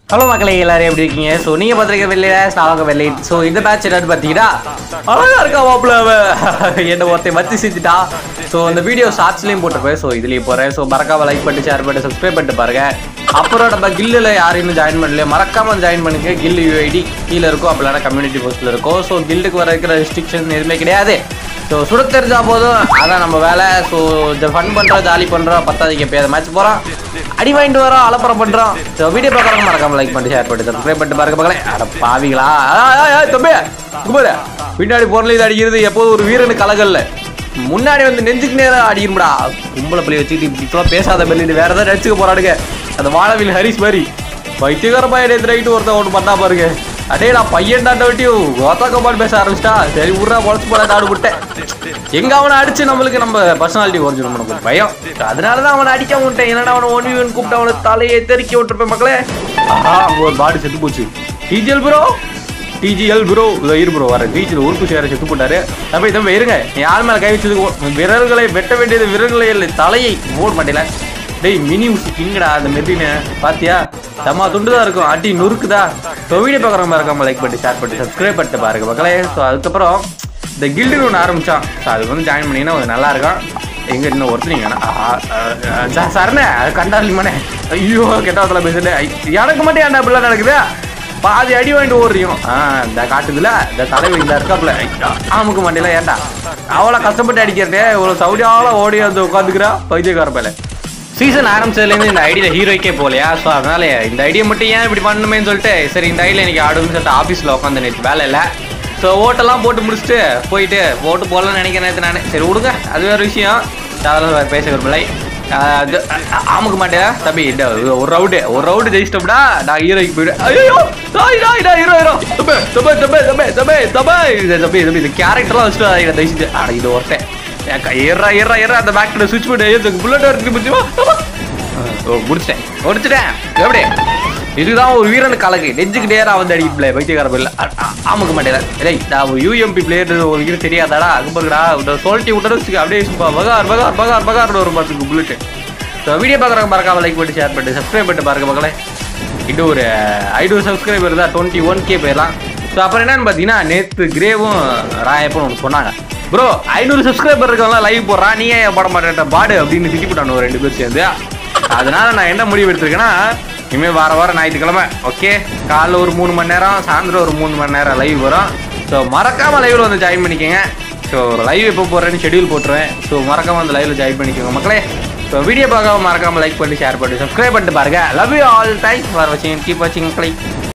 Hello மக்களே, எல்லாரும் எப்படி இருக்கீங்க? ஸோ நீங்கள் பார்த்துருக்க வெள்ளையில அவங்க வெள்ளை. ஸோ இந்த பேட்ச் என்னன்னு பார்த்தீங்கன்னா அழகா இருக்கா மாப்பிள்ள என்ன ஒருத்தன் வச்சு செஞ்சுட்டா. ஸோ இந்த வீடியோ ஷார்ட்ஸ்லேயும் போட்டிருப்பேன். ஸோ இதுலேயும் போகிறேன். ஸோ மறக்காம லைக் பண்ணிட்டு ஷேர் பண்ணிட்டு சப்ஸ்கிரைப் பண்ணிட்டு பாருங்க. அப்புறம் நம்ம கில்லில் யாரையும் ஜாயின் பண்ணலையே மறக்காம ஜாயின் பண்ணுங்க. கில் யூஐடி கீழே இருக்கும், அப்படின்னா கம்யூனிட்டி போஸ்ட்டில் இருக்கும். ஸோ கில்லுக்கு வர இருக்கிற ரெஸ்ட்ரிக்ஷன் எதுவுமே கிடையாது. ஸோ சுட தெரிஞ்சா போதும், அதான் நம்ம வேலை. ஸோ ஃபன் பண்ணுறோம், ஜாலி பண்ணுறோம், பத்தாதிக்கு எப்பயாவது மேட்ச் போகிறோம், அடி வாங்கிட்டு வரோம், அலப்பறம் பண்ணுறோம். ஸோ வீடியோ பார்க்குறவங்க மறக்காம லைக் பண்ணிட்டு ஷேர் பண்ணிட்டு சப்ஸ்கிரைப் பண்ணிட்டு பாருங்க மக்களே. அட பாவிங்களா, தம்பி குமார் பின்னாடி பொருள் இது அடிக்கிறது எப்போது ஒரு வீரனு கலகல்ல முன்னாடி வந்து நெஞ்சுக்கு நேரம் அடிக்கணும்டா. கும்பலை பிள்ளை வச்சுக்கிட்டு இப்படிலாம் பேசாத பெல்லிட்டு வேற ஏதாவது நடிச்சுக்க போறாடுங்க. அந்த வாழவில் ஹரிஸ் மாதிரி வைத்தியகார பையன் ரைட்டு ஒருத்தன் ஒன்று பண்ணா பாருங்க. அடே நான் பையன் தாண்ட விட்டி ஓத்தாக்கம்பான்னு பேச ஆரம்பிச்சிட்டா. சரி ஊரா பொழைச்சு போல நாடு விட்டேன். எங்க அவனை அடிச்சு நம்மளுக்கு நம்ம பர்சனாலிட்டி குறைஞ்சிடும் நமக்கு பயம். அதனாலதான் அவனை அடிக்க விட்டேன். என்னடா அவனை ஒன் கூப்பிட்டு அவனை தலையை தெறிக்க விட்டுருப்பேன் மக்களே. அங்க ஒரு பாடி செத்து போச்சு. டிஜிஎல் ப்ரோ இரு ப்ரோ வர பீச்சில் உறுப்பு சேர செத்து போட்டாரு. தம்பி தம்பி இருங்க, யார் மேலே கை வச்சது விரல்களை வெட்ட வேண்டியது விரல்களை இல்லை, தலையை போட மாட்டேல. டேய் மினி ஊசி கிங்கடா அந்த மெட்டின்னு பாத்தியா, செம்ம துண்டுதான் இருக்கும், அடி நொறுக்குதா. ஸோ வீடியோ பார்க்குறவங்க இருக்காம லைக் பண்ணி ஷேர் பண்ணி சப்ஸ்கிரைப் பண்ணிட்டு பாருங்க மக்களே. ஸோ அதுக்கப்புறம் இந்த கில்டுன்னு ஒன்று ஆரம்பிச்சான். ஸோ அதுக்கு வந்து ஜாயின் பண்ணிங்கன்னா கொஞ்சம் நல்லா இருக்கும். எங்க இன்னும் ஒருத்தனீங்கன்னா சரணே கண்டாலிமானே, ஐயோ கெட்டவத்தில் பேசுறேன். எனக்கு மட்டும் ஏன்டா அப்படிலாம் நடக்குது? பாதி அடி வாங்கிட்டு ஓடுறியும். இந்த காட்டுதுல இந்த தலைவர் இந்த இருக்காப்புல ஆமுக்கு மண்டியில ஏன்டா அவ்வளோ கஷ்டப்பட்டு அடிக்கிறதே இவ்வளோ சவுடியால ஓடி வந்து உட்காந்துக்கிறா பைத்தியக்கார பேல. சீசன் ஆரம்பிச்சதுலேருந்து இந்த ஐடியில் ஹீரோய்க்கே போகலையா. ஸோ அதனால இந்த ஐடியா மட்டும் ஏன் இப்படி பண்ணணுமேன்னு சொல்லிட்டு சரி இந்த ஐடியில் இன்னைக்கு ஆடுன்னு சொல்லிட்டு ஆஃபீஸில் உட்காந்து நேற்று வேலை இல்லை. ஸோ ஓட்டெல்லாம் போட்டு முடிச்சுட்டு போயிட்டு ஓட்டு போடலான்னு நினைக்கிறேன் நேற்று நான். சரி விடுங்க, அது வேறு விஷயம், அதெல்லாம் பேச விரும்பலை. ஆமுக்கு மாட்டேன் தம்பி. ஒரு ரவுண்டு ஜெயிச்சிட்டோம்டா நான் ஹீரோய்க்கு போயிடுவேன். ஐயோ தம்பி இந்த கேரக்டர்லாம் வச்சுட்டு தயச்சிட்டு இது ஒருத்தன் ஏறா அந்த பேக்டர் சுவிட்ச் பண்ணி புல்லட் எடுத்து முடிச்சிட்டேன். எப்படி இதுதான் ஒரு வீரனு கலக்கு நெஞ்சுக்கு நேராக வந்து அடிக்கல வைத்தியக்கார பிள்ளை ஆமுக்கு மாட்டேன். இல்லை நான் யூஎம்பி பிளேயர் ஒரு வீடு தெரியாதாடா அகும்பருடா சொல்லிட்டு விட்டது அப்படியே பகார் ஒரு மாதத்துக்கு புல்லட்டு. ஸோ வீடியோ பார்க்குறவங்க மறக்காம லைக் பண்ணி ஷேர் பண்ணிட்டு சப்ஸ்கிரைப் பண்ணிட்டு பாருங்க மக்களே. இன்னும் ஒரு 500 சப்ஸ்கிரைபர் தான் 21K போயிடலாம். ஸோ அப்புறம் என்னன்னு பார்த்தீங்கன்னா நேற்று கிரேவும் ராயப்பன்னு ஒன்று சொன்னாங்க, ப்ரோ 500 சப்ஸ்கிரைபர் இருக்கவங்களாம் லைவ் போடுறான், நீ ஏன் போட மாட்டேன் பாடு அப்படின்னு திட்டி போட்டானு ஒரு 2 பேர் சேர்ந்து. அதனால நான் என்ன முடிவு எடுத்திருக்கேன்னா இனிமேல் வாரம் ஞாயிற்றுக்கிழமை ஓகே காலைல ஒரு 3 மணி நேரம் சாயந்தரம் ஒரு 3 மணி நேரம் லைவ் வரும். ஸோ மறக்காமல் லைவில் வந்து ஜாயின் பண்ணிக்கோங்க. ஸோ லைவ் எப்போ போடுறேன்னு ஷெடியூல் போட்டுருவேன். ஸோ மறக்காமல் அந்த லைவில் ஜாயின் பண்ணிக்கோங்க மக்களே. ஸோ வீடியோ பார்க்காம மறக்காமல் லைக் பண்ணி ஷேர் பண்ணி சப்ஸ்கிரைப் பண்ணிட்டு பாருங்க. Love you all, thanks for வாட்சிங், கீப் வாட்சிங் மக்களே.